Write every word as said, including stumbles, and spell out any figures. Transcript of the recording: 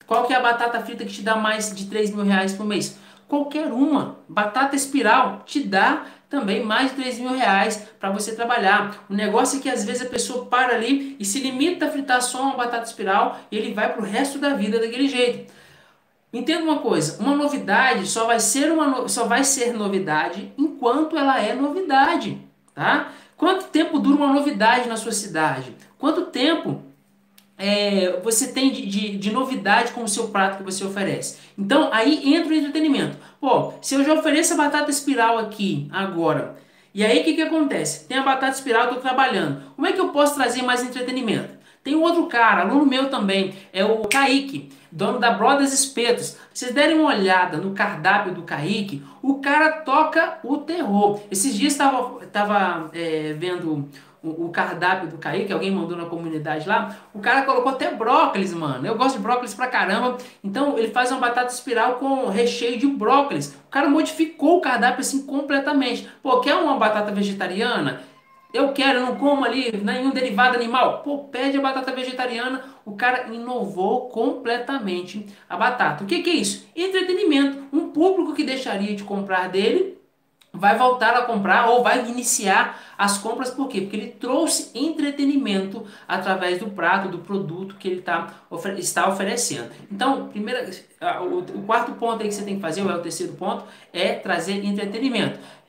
Qual que é a batata frita que te dá mais de três mil reais por mês? Qualquer uma. Batata espiral te dá também mais de três mil reais para você trabalhar. O negócio é que às vezes a pessoa para ali e se limita a fritar só uma batata espiral e ele vai para o resto da vida daquele jeito. Entenda uma coisa, uma novidade só vai ser uma no- só vai ser novidade enquanto ela é novidade, tá? Quanto tempo dura uma novidade na sua cidade? Quanto tempo é, você tem de, de, de novidade com o seu prato que você oferece? Então aí entra o entretenimento. Pô, se eu já ofereço a batata espiral aqui agora, e aí o que que acontece? Tem a batata espiral, eu tô trabalhando. Como é que eu posso trazer mais entretenimento? Tem um outro cara, aluno meu também, é o Kaique, dono da Brothers Espetos. Se vocês derem uma olhada no cardápio do Kaique, o cara toca o terror. Esses dias estava tava, é, vendo o, o cardápio do Kaique, alguém mandou na comunidade lá, o cara colocou até brócolis, mano. Eu gosto de brócolis pra caramba. Então ele faz uma batata espiral com recheio de brócolis. O cara modificou o cardápio assim completamente. Pô, quer uma batata vegetariana? Eu quero, eu não como ali nenhum derivado animal. Pô, pede a batata vegetariana. O cara inovou completamente a batata. O que que é isso? Entretenimento. Um público que deixaria de comprar dele vai voltar a comprar ou vai iniciar as compras, por quê? Porque ele trouxe entretenimento através do prato, do produto que ele tá, ofe- está oferecendo. Então, primeira, a- o, o quarto ponto aí que você tem que fazer, ou é o terceiro ponto, é trazer entretenimento.